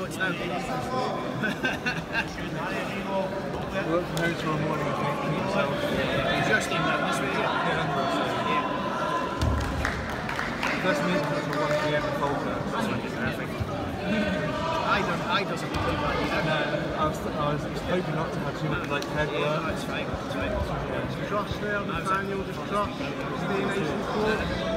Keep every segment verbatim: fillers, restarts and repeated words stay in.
thoughts now? Work from home tomorrow morning, I think, keep yourself. You're just in that this week, yeah? Yeah. First meeting was at one p m in Falkirk, that's when it's traffic. I don't, I doesn't believe that either. No, I was, I was hoping not to have too much like head work. Yeah, no, it's fine, it's fine. Yeah. Trust there, Nathaniel, just trust. Stay nice and cool.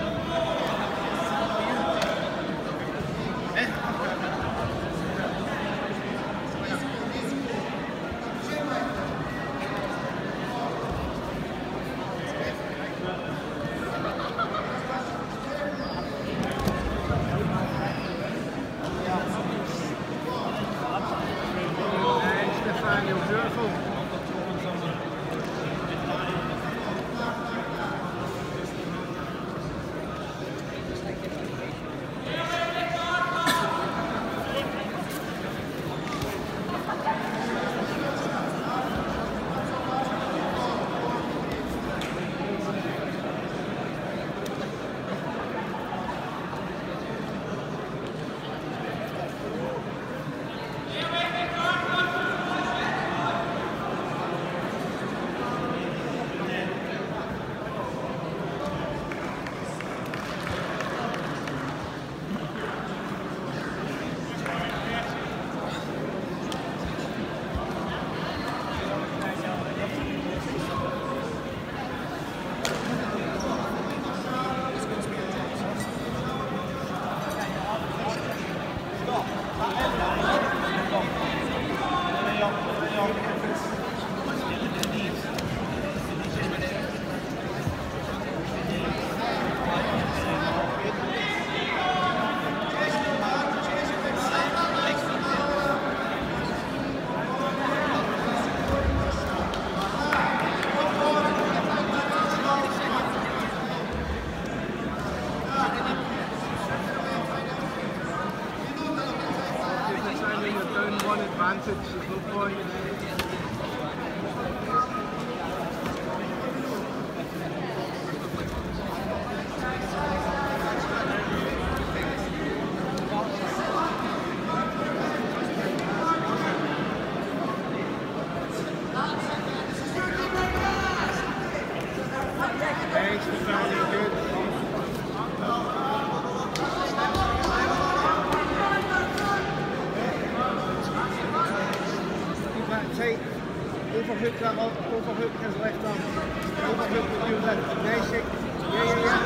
Overhook that up, overhook his left arm. Overhook the wheels in. Nice shake. Yeah, yeah, yeah.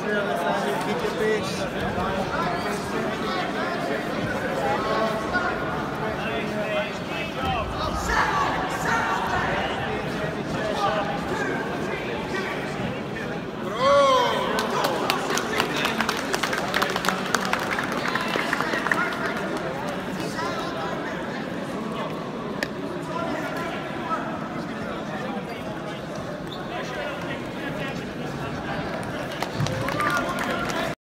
there, Nathaniel. Keep your pace.